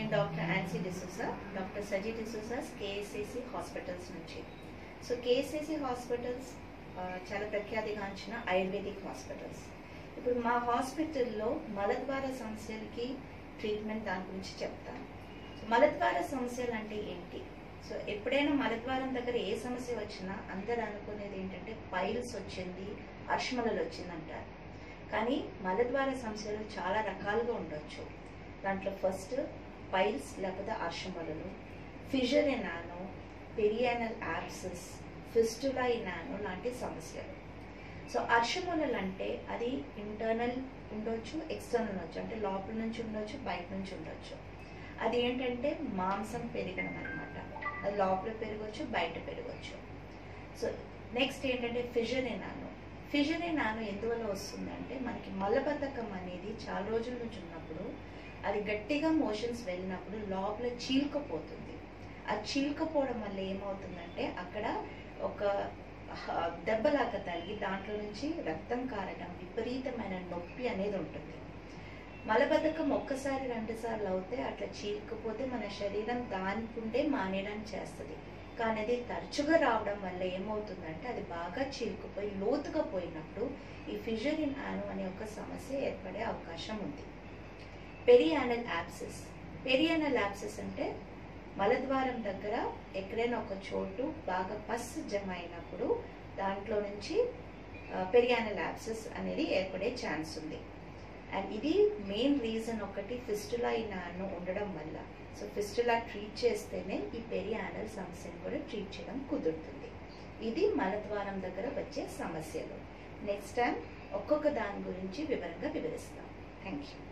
నేను doctor Ansy D'Souza, doctor Ansy D'Souza KSAC hospitals నుంచి. So KSAC hospitals చాలా ప్రఖ్యాతిగాంచిన ఆయుర్వేదిక్ హాస్పిటల్స్. ఇప్పుడు మా హాస్పిటల్లో మలద్వార సమస్యలకి ట్రీట్మెంట్ దాని గురించి చెప్తాను. సో మలద్వార సమస్యలు అంటే ఏంటి? సో ఎప్పుడైనా మలద్వారం దగ్గర ఏ సమస్య వచ్చినా అందరు అనుకునేది ఏంటంటే పైల్స్ వచ్చింది, అర్షమలలు వచ్చిందంటారు. కానీ మలద్వార సమస్యలు చాలా రకాలుగా ఉండొచ్చు. దాంట్లో ఫస్ట్ పైల్స్ లేకపోతే అర్షమలలు, fissure in ano, perianal abscess, fistula in ano లాంటి సమస్యలు. సో అర్షమలలు అంటే అది ఇంటర్నల్ ఉండొచ్చు, ఎక్స్టర్నల్ ఉండొచ్చు, అంటే లోపల నుంచి ఉండొచ్చు, బయట నుంచి ఉండొచ్చు. అది ఏంటంటే మాంసం పెరగడం అనమాట. అది లోపల పెరగవచ్చు, బయట పెరగవచ్చు. సో నెక్స్ట్ ఏంటంటే fissure in ano. Fissure in ano ఎందువల్ల వస్తుందంటే మనకి మలబద్ధకం అనేది చాలా రోజుల నుంచి ఉన్నప్పుడు అది గట్టిగా మోషన్స్ వెళ్ళినప్పుడు లోపల చీల్కపోతుంది. ఆ చీల్కపోవడం వల్ల ఏమవుతుందంటే అక్కడ ఒక దెబ్బలాగా తగిలి దాంట్లో నుంచి రక్తం కారడం, విపరీతమైన నొప్పి అనేది ఉంటుంది. మలబద్ధకం ఒక్కసారి 2 సార్లు అవుతే అట్లా చీల్కపోతే మన శరీరం దానికుండే మానేయడానికి చేస్తుంది. కానీ అది తరచుగా రావడం వల్ల ఏమవుతుందంటే అది బాగా చీల్కపోయి లోతుగా పోయినప్పుడు ఈ ఫిషర్ ఇన్ యానో అనే ఒక సమస్య ఏర్పడే అవకాశం ఉంది. Perianal abscess. పెరియానల్ యాబ్సెస్ అంటే మలద్వారం దగ్గర ఎక్కడైనా ఒక చోటు బాగా పస్ జమ అయినప్పుడు దాంట్లో నుంచి పెరియానల్ యాబ్సెస్ అనేది ఏర్పడే ఛాన్స్ ఉంది. అండ్ ఇది మెయిన్ రీజన్ ఒకటి ఫిస్టులా ఇన్ యానో ఉండడం వల్ల. సో ఫిస్టులా ట్రీట్ చేస్తేనే ఈ పెరియానల్ సమస్యను కూడా ట్రీట్ చేయడం కుదురుతుంది. ఇది మలద్వారం దగ్గర వచ్చే సమస్యలు. నెక్స్ట్ టైం ఒక్కొక్క దాని గురించి వివరంగా వివరిస్తాం. Thank you.